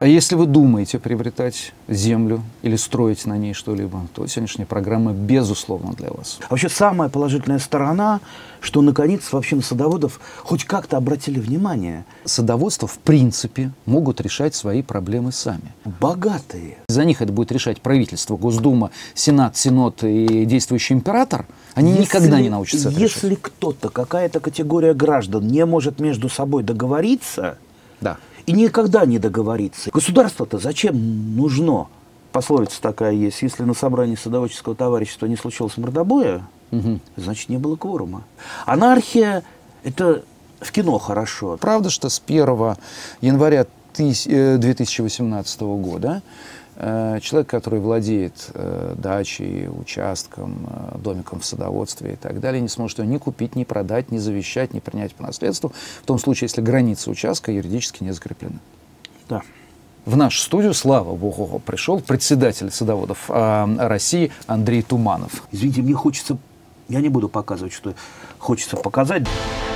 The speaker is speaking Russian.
А если вы думаете приобретать землю или строить на ней что-либо, то сегодняшняя программа безусловно для вас. Вообще самая положительная сторона, что наконец вообще на садоводов хоть как-то обратили внимание. Садоводство в принципе могут решать свои проблемы сами. Богатые. За них это будет решать правительство, Госдума, Сенат, Синод и действующий император. Они никогда не научатся это решать. Если кто-то, какая-то категория граждан не может между собой договориться, Да. и никогда не договориться, государство-то зачем нужно? Пословица такая есть: если на собрании садоводческого товарищества не случилось мордобоя, значит, не было кворума. Анархия – это в кино хорошо. Правда, что с 1 января 2018 года человек, который владеет дачей, участком, домиком в садоводстве и так далее, не сможет его ни купить, ни продать, ни завещать, ни принять по наследству, в том случае, если границы участка юридически не закреплены. Да. В нашу студию, слава богу, пришел председатель садоводов России Андрей Туманов. Извините, мне хочется, я не буду показывать, что хочется показать.